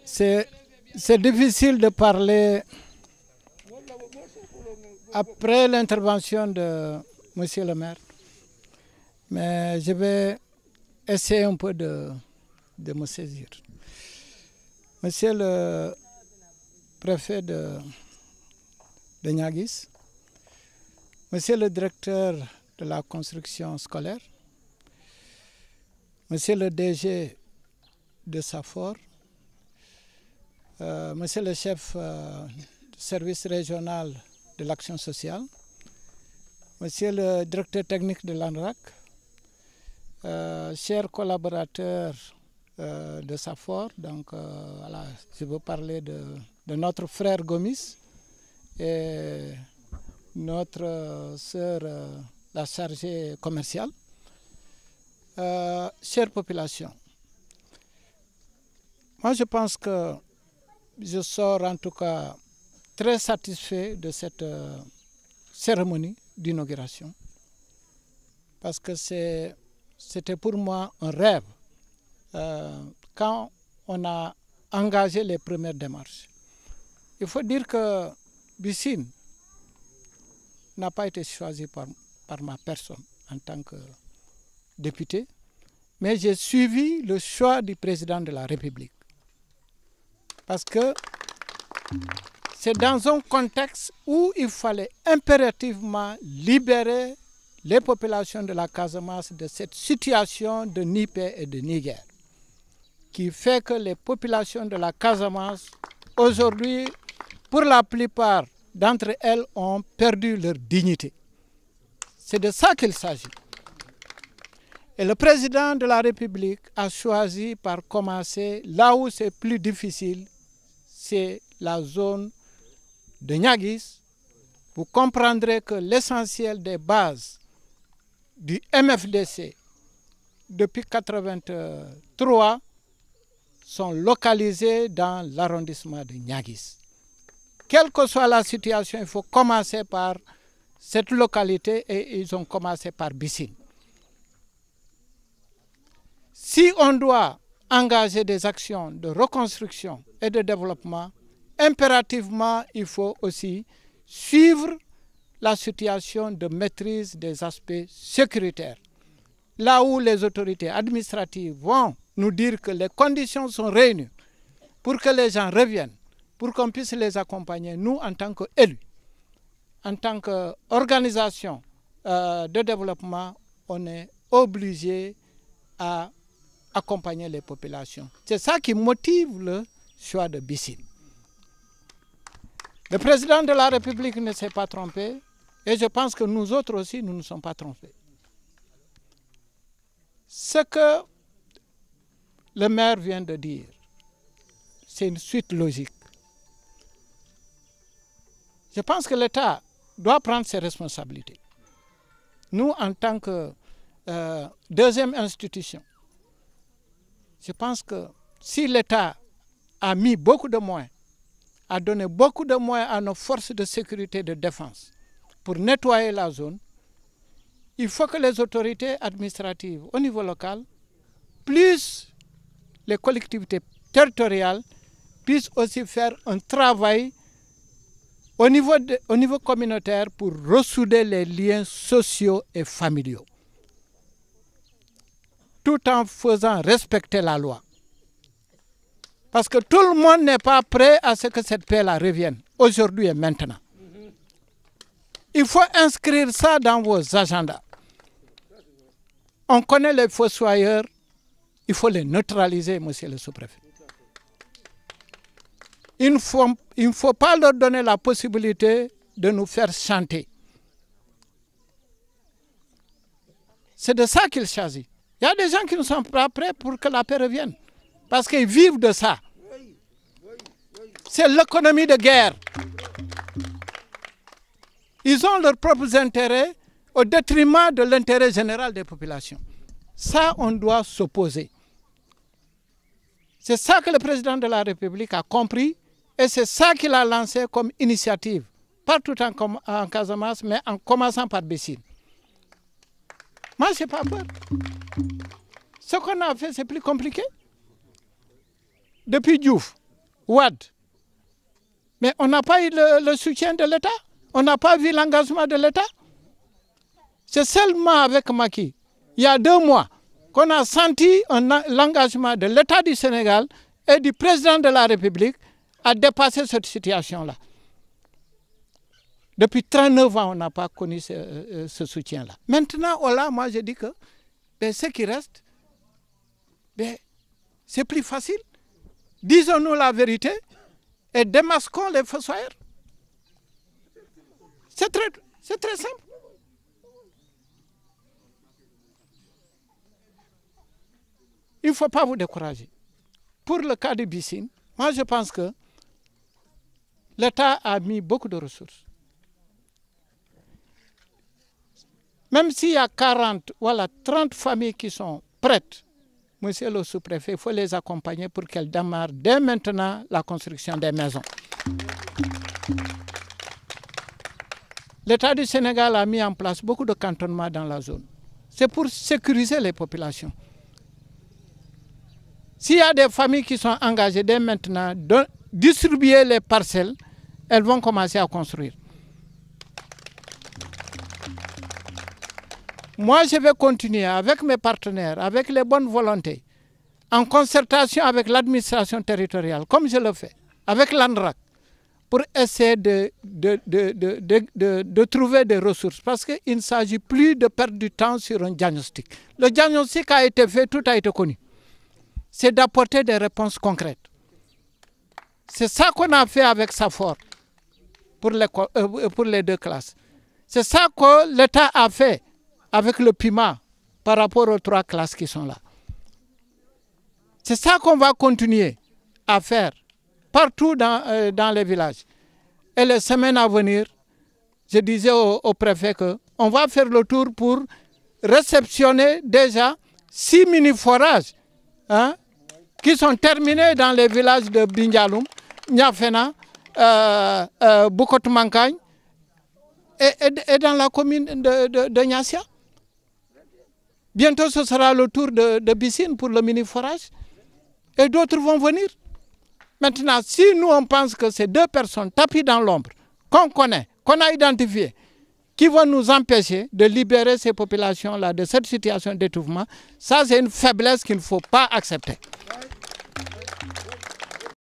C'est difficile de parler après l'intervention de Monsieur le maire, mais je vais essayer un peu de me saisir. Monsieur le préfet de Niaguis, Monsieur le directeur de la construction scolaire, Monsieur le DG de Safor, Monsieur le chef du service régional de l'action sociale, Monsieur le directeur technique de l'ANRAC, chers collaborateurs de Safor, donc voilà, je veux parler de notre frère Gomis et notre sœur, la chargée commerciale, chère population. Moi, je pense que je sors en tout cas très satisfait de cette cérémonie d'inauguration parce que c'était pour moi un rêve quand on a engagé les premières démarches. Il faut dire que Bissine n'a pas été choisi par ma personne en tant que député, mais j'ai suivi le choix du président de la République. Parce que c'est dans un contexte où il fallait impérativement libérer les populations de la Casamance de cette situation de ni paix et de ni guerre, qui fait que les populations de la Casamance, aujourd'hui, pour la plupart d'entre elles, ont perdu leur dignité. C'est de ça qu'il s'agit. Et le président de la République a choisi par commencer là où c'est plus difficile, c'est la zone de Niaguis. Vous comprendrez que l'essentiel des bases du MFDC depuis 1983 sont localisées dans l'arrondissement de Niaguis. Quelle que soit la situation, il faut commencer par cette localité et ils ont commencé par Bissine. Si on doit engager des actions de reconstruction et de développement, impérativement, il faut aussi suivre la situation de maîtrise des aspects sécuritaires. Là où les autorités administratives vont nous dire que les conditions sont réunies pour que les gens reviennent, pour qu'on puisse les accompagner, nous, en tant qu'élus, en tant qu'organisation de développement, on est obligé à accompagner les populations. C'est ça qui motive le choix de Bissine. Le président de la République ne s'est pas trompé et je pense que nous autres aussi, nous ne sommes pas trompés. Ce que le maire vient de dire, c'est une suite logique. Je pense que l'État doit prendre ses responsabilités. Nous, en tant que deuxième institution, je pense que si l'État a mis beaucoup de moyens, a donné beaucoup de moyens à nos forces de sécurité et de défense pour nettoyer la zone, il faut que les autorités administratives au niveau local, plus les collectivités territoriales, puissent aussi faire un travail au niveau communautaire pour ressouder les liens sociaux et familiaux, tout en faisant respecter la loi. Parce que tout le monde n'est pas prêt à ce que cette paix-là revienne, aujourd'hui et maintenant. Il faut inscrire ça dans vos agendas. On connaît les fossoyeurs, il faut les neutraliser, monsieur le sous-préfet. Il ne faut pas leur donner la possibilité de nous faire chanter. C'est de ça qu'il s'agit. Il y a des gens qui ne sont pas prêts pour que la paix revienne. Parce qu'ils vivent de ça. C'est l'économie de guerre. Ils ont leurs propres intérêts au détriment de l'intérêt général des populations. Ça, on doit s'opposer. C'est ça que le président de la République a compris et c'est ça qu'il a lancé comme initiative, partout en Casamance, mais en commençant par Bissine. Moi, je n'ai pas peur. Ce qu'on a fait, c'est plus compliqué. Depuis Diouf, Ouad. Mais on n'a pas eu le soutien de l'État. On n'a pas vu l'engagement de l'État. C'est seulement avec Macky, il y a 2 mois, qu'on a senti l'engagement de l'État du Sénégal et du président de la République à dépasser cette situation-là. Depuis 39 ans, on n'a pas connu ce soutien-là. Maintenant, voilà, moi je dis que ce qui reste, c'est plus facile. Disons-nous la vérité et démasquons les fossoyeurs. C'est très simple. Il ne faut pas vous décourager. Pour le cas de Bissine, moi je pense que l'État a mis beaucoup de ressources. Même s'il y a 40, voilà, 30 familles qui sont prêtes, monsieur le sous-préfet, il faut les accompagner pour qu'elles démarrent dès maintenant la construction des maisons. L'État du Sénégal a mis en place beaucoup de cantonnements dans la zone. C'est pour sécuriser les populations. S'il y a des familles qui sont engagées dès maintenant de distribuer les parcelles, elles vont commencer à construire. Moi, je vais continuer avec mes partenaires, avec les bonnes volontés, en concertation avec l'administration territoriale, comme je le fais, avec l'ANRAC, pour essayer de trouver des ressources. Parce qu'il ne s'agit plus de perdre du temps sur un diagnostic. Le diagnostic a été fait, tout a été connu. C'est d'apporter des réponses concrètes. C'est ça qu'on a fait avec Safor pour les 2 classes. C'est ça que l'État a fait avec le PIMA par rapport aux 3 classes qui sont là. C'est ça qu'on va continuer à faire partout dans les villages. Et les semaines à venir, je disais au préfet qu'on va faire le tour pour réceptionner déjà 6 mini-forages qui sont terminés dans les villages de Bindialoum, Niafena, Boukout-Mankagne et dans la commune de Niassia. Bientôt, ce sera le tour de Bissine pour le mini-forage et d'autres vont venir. Maintenant, si nous on pense que ces 2 personnes tapis dans l'ombre, qu'on connaît, qu'on a identifiées, qui vont nous empêcher de libérer ces populations-là de cette situation d'étouffement, ça c'est une faiblesse qu'il ne faut pas accepter.